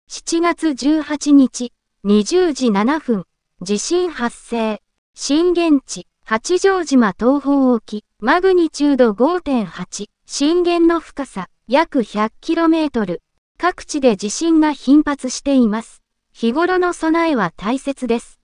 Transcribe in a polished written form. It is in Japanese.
7月18日、20時7分、地震発生。震源地、八丈島東方沖、マグニチュード 5.8、震源の深さ、約 100km。各地で地震が頻発しています。日頃の備えは大切です。